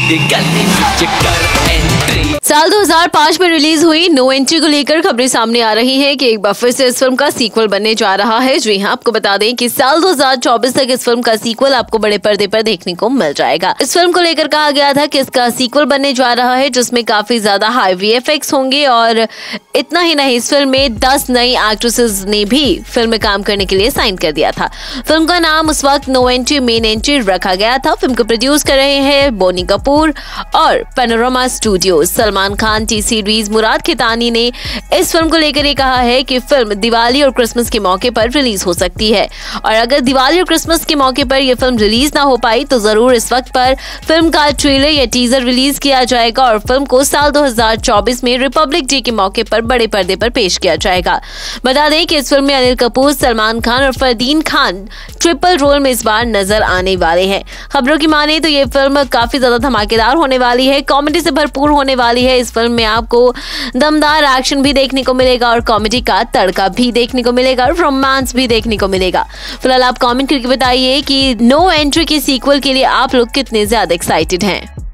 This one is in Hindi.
साल 2005 में रिलीज हुई नो एंट्री को लेकर खबरें सामने आ रही हैं कि एक बार फिर से इस फिल्म का सीक्वल बनने जा रहा है। जी हां, आपको बता दें कि साल 2024 तक इस फिल्म का सीक्वल आपको बड़े पर्दे पर देखने को मिल जाएगा। इस फिल्म को लेकर कहा गया था कि इसका सीक्वल बनने जा रहा है जिसमें काफी ज्यादा हाई वीएफएक्स होंगे और इतना ही नहीं, इस फिल्म में 10 नई एक्ट्रेसेस ने भी फिल्म में काम करने के लिए साइन कर दिया था। फिल्म का नाम उस वक्त नो एंट्री मेन एंट्री रखा गया था। फिल्म को प्रोड्यूस कर रहे हैं बोनी कपूर और पैनोरामा स्टूडियो। सलमान खान, टी सीरीज, मुराद खितानी ने इस फिल्म को लेकर ये कहा है कि फिल्म दिवाली और क्रिसमस के मौके पर रिलीज हो सकती है और अगर दिवाली और क्रिसमस के मौके पर यह फिल्म रिलीज ना हो पाई तो जरूर इस वक्त पर फिल्म का ट्रेलर या टीजर रिलीज किया जाएगा और फिल्म को साल 2024 में रिपब्लिक डे के मौके पर बड़े पर्दे पर पेश किया जाएगा। बता दें कि इस फिल्म में अनिल कपूर, सलमान खान और फरदीन खान ट्रिपल रोल में इस बार नजर आने वाले हैं। खबरों की माने तो ये फिल्म काफी ज्यादा धमाकेदार होने वाली है, कॉमेडी से भरपूर होने वाली है। इस फिल्म में आपको दमदार एक्शन भी देखने को मिलेगा और कॉमेडी का तड़का भी देखने को मिलेगा और रोमांस भी देखने को मिलेगा। फिलहाल आप कमेंट करके बताइए कि नो एंट्री के सीक्वल के लिए आप लोग कितने ज्यादा एक्साइटेड हैं।